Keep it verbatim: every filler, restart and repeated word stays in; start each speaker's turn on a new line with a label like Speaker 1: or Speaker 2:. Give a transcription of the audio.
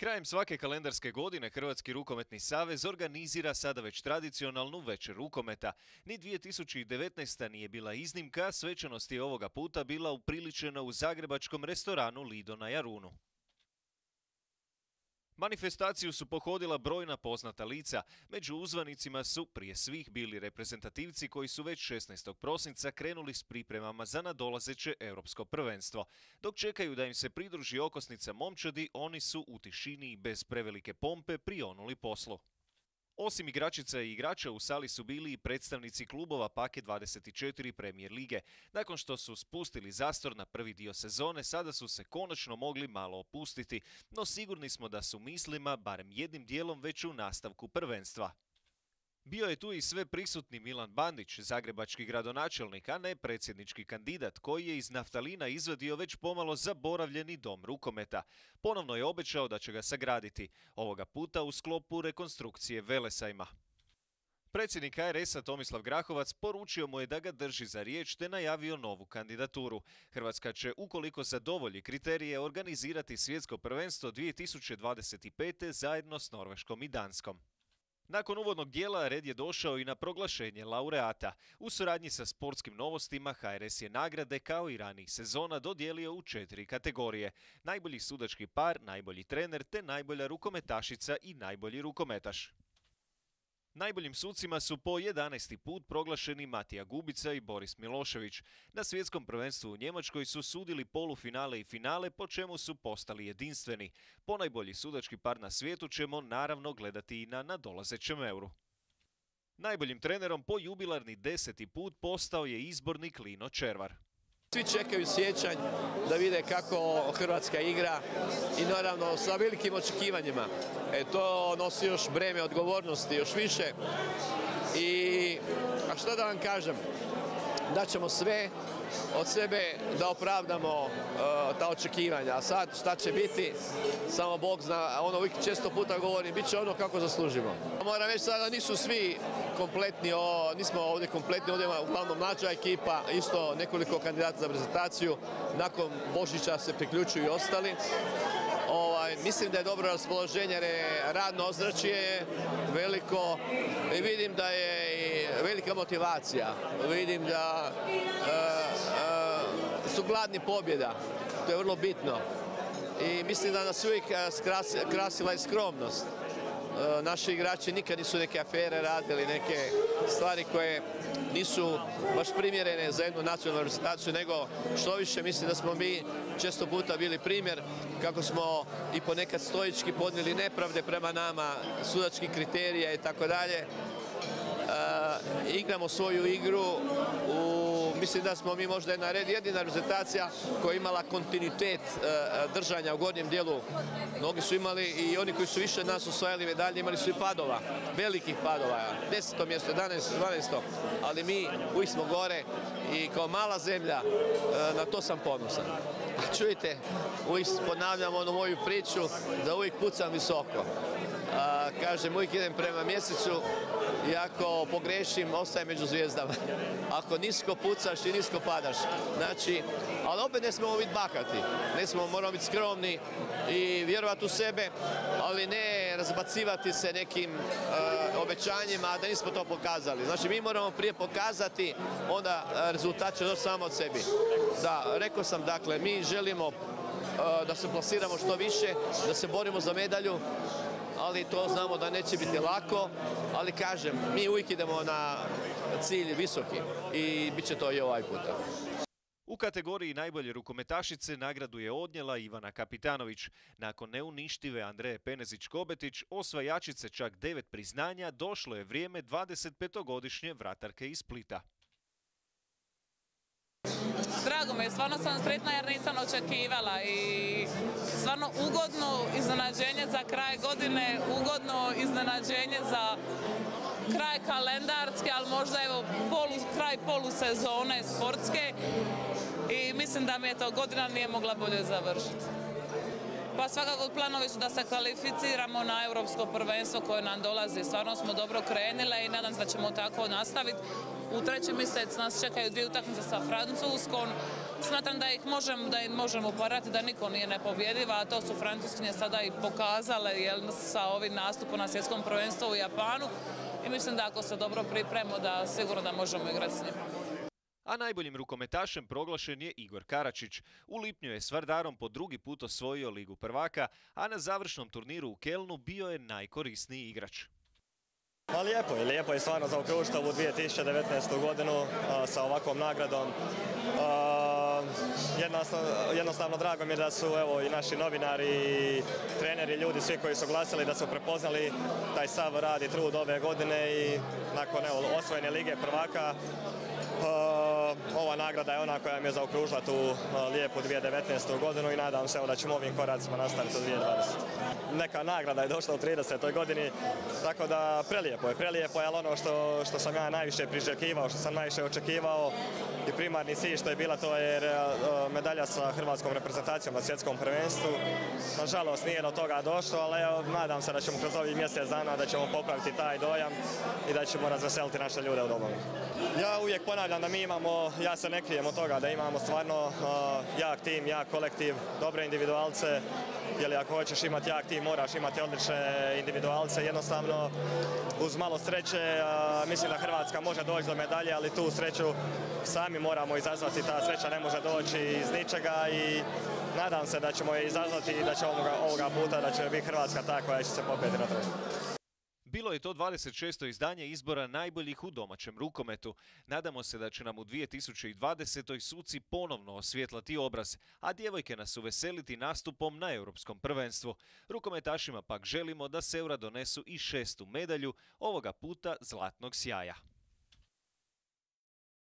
Speaker 1: Krajem svake kalendarske godine Hrvatski rukometni savez organizira sada već tradicionalnu večer rukometa. Ni dvije tisuće devetnaesta. nije bila iznimka, svečanost je ovoga puta bila upriličena u zagrebačkom restoranu Lido na Jarunu. Manifestaciju su pohodila brojna poznata lica. Među uzvanicima su prije svih bili reprezentativci koji su već šesnaestog prosinca krenuli s pripremama za nadolazeće europsko prvenstvo. Dok čekaju da im se pridruži okosnica momčadi, oni su u tišini i bez prevelike pompe prionuli poslu. Osim igračica i igrača u sali su bili i predstavnici klubova Paket dvadeset četiri Premier lige. Nakon što su spustili zastor na prvi dio sezone, sada su se konačno mogli malo opustiti, no sigurni smo da su mislima barem jednim dijelom već u nastavku prvenstva. Bio je tu i sve prisutni Milan Bandić, zagrebački gradonačelnik, a ne predsjednički kandidat, koji je iz naftalina izvadio već pomalo zaboravljeni dom rukometa. Ponovno je obećao da će ga sagraditi, ovoga puta u sklopu rekonstrukcije Velesajma. Predsjednik H R S-a Tomislav Grahovac poručio mu je da ga drži za riječ te najavio novu kandidaturu. Hrvatska će, ukoliko zadovolji kriterije, organizirati svjetsko prvenstvo dvije tisuće dvadeset pete. zajedno s Norveškom i Danskom. Nakon uvodnog dijela red je došao i na proglašenje laureata. U suradnji sa Sportskim novostima H R S je nagrade kao i ranijih sezona dodijelio u četiri kategorije. Najbolji sudački par, najbolji trener te najbolja rukometašica i najbolji rukometaš. Najboljim sucima su po jedanaesti put proglašeni Matija Gubica i Boris Milošević. Na svjetskom prvenstvu u Njemačkoj su sudili polufinale i finale, po čemu su postali jedinstveni. Ponajbolji sudački par na svijetu ćemo naravno gledati i na nadolazećem Euru. Najboljim trenerom po jubilarni deseti put postao je izbornik Lino Červar.
Speaker 2: Svi čekaju siječanj da vide kako Hrvatska igra i naravno sa velikim očekivanjima. E, to nosi još breme odgovornosti, još više. I, a šta da vam kažem, daćemo sve od sebe da opravdamo uh, ta očekivanja. A sad šta će biti, samo Bog zna, ono uvijek često puta govorim, bit će ono kako zaslužimo. Moram reći sada nisu svi kompletni, o, nismo ovdje kompletni, ovdje je uglavnom mlađa ekipa, isto nekoliko kandidata za prezentaciju, nakon Božića se priključuju i ostali. Ovaj, mislim da je dobro raspoloženje jer je radno ozračje veliko i vidim da je i velika motivacija, vidim da e, e, su gladni pobjeda, to je vrlo bitno i mislim da nas uvijek krasila i skromnost. E, naši igrači nikad nisu neke afere radili, neke stvari koje nisu baš primjerene za jednu nacionalnu reprezentaciju, nego što više mislim da smo mi često puta bili primjer kako smo i ponekad stoički podnijeli nepravde prema nama, sudački kriterije i tako dalje. Igramo svoju igru, u, mislim da smo mi možda jedna red, jedina reprezentacija koja je imala kontinuitet uh, držanja u gornjem dijelu. Mnogi su imali i oni koji su više nas osvajali medalje imali su i padova, velikih padova, deseto mjesto, jedanaesto, dvanaesto, ali mi uvijek smo gore i kao mala zemlja uh, na to sam ponosan. A čujte, uvijek ponavljam onu moju priču da uvijek pucam visoko. A, kažem, uvijek idem prema mjesecu i ako pogrešim, ostajem među zvijezdama. Ako nisko pucaš i nisko padaš. Znači, ali opet ne smemo biti bahati, ne smemo, moramo biti skromni i vjerovati u sebe, ali ne razbacivati se nekim uh, obećanjima, da nismo to pokazali. Znači, mi moramo prije pokazati, onda rezultat će doći samo od sebi. Da, rekao sam, dakle, mi želimo uh, da se plasiramo što više, da se borimo za medalju, ali to znamo da neće biti lako, ali kažem, mi uvijek idemo na cilj visoki i bit će to i ovaj puta.
Speaker 1: U kategoriji najbolje rukometašice nagradu je odnijela Ivana Kapitanović. Nakon neuništive Andreje Penezić-Kobetić, osvajačice čak devet priznanja, došlo je vrijeme dvadesetpetogodišnje vratarke iz Splita.
Speaker 3: Drago mi je, stvarno sam sretna jer nisam očekivala i stvarno ugodno iznenađenje za kraj godine, ugodno iznenađenje za kraj kalendarske, ali možda evo polu, kraj polusezone sportske i mislim da mi je to godina nije mogla bolje završiti. Pa svakako planovi su da se kvalificiramo na europsko prvenstvo koje nam dolazi. Stvarno smo dobro krenile i nadam se da ćemo tako nastaviti. U treći mjesec nas čekaju dvije utakmice sa Francuskom. Smatram da ih možemo, da im možemo parati, da niko nije nepobjediva, a to su Francuskinje sada i pokazale jel, sa ovim nastupom na svjetskom prvenstvu u Japanu. I mislim da ako se dobro pripremimo, da sigurno da možemo igrati s njima.
Speaker 1: A najboljim rukometašem proglašen je Igor Karačić. U lipnju je s Vardarom po drugi put osvojio Ligu prvaka, a na završnom turniru u Kelnu bio je najkorisniji igrač.
Speaker 4: Pa lijepo je, lijepo je stvarno zaokružiti ovu dvije tisuće devetnaestu godinu a, sa ovakvom nagradom. A, jednostavno, jednostavno drago mi je da su evo, i naši novinari, i treneri, ljudi, svi koji su glasili da su prepoznali taj sav rad i trud ove godine i nakon evo, osvojene Lige prvaka Uh, ova nagrada je ona koja mi je zaokružila tu uh, lijepu dvije tisuće devetnaestu godinu i nadam se evo, da ćemo ovim koracima nastaviti u dvije tisuće dvadesete. Neka nagrada je došla u tridesetoj godini, tako da prelijepo je, prelijepo je, ali ono što, što sam ja najviše priželjkivao, što sam najviše očekivao i primarni cilj što je bila to je uh, medalja sa hrvatskom reprezentacijom na svjetskom prvenstvu. Nažalost nije do toga došlo, ali evo, nadam se da ćemo kroz ovih mjesec dana da ćemo popraviti taj dojam i da ćemo razveseliti naše ljude u domovini. Ja uvijek ponavljam da mi imamo, ja se ne krijem od toga, da imamo stvarno uh, jak tim, jak kolektiv, dobre individualce, jer ako hoćeš imati jak tim moraš imati odlične individualce, jednostavno uz malo sreće uh, mislim da Hrvatska može doći do medalje, ali tu sreću sami moramo izazvati, ta sreća ne može doći iz ničega i nadam se da ćemo je izazvati i da će ovoga, ovoga puta da će biti Hrvatska ta koja će se pobjediti na tržištu.
Speaker 1: Bilo je to dvadeset šesto izdanje izbora najboljih u domaćem rukometu. Nadamo se da će nam u dvije tisuće dvadesetoj suci ponovno osvijetlati obraz, a djevojke nas uveseliti nastupom na europskom prvenstvu. Rukometašima pak želimo da s Eura donesu i šestu medalju, ovoga puta zlatnog sjaja.